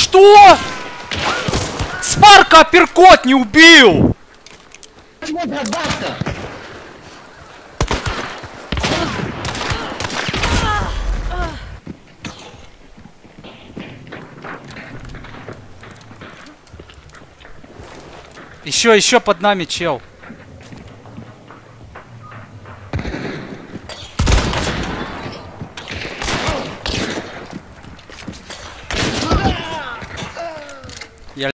Что? Спарка апперкот не убил! Почему, брат, баста? Еще под нами чел.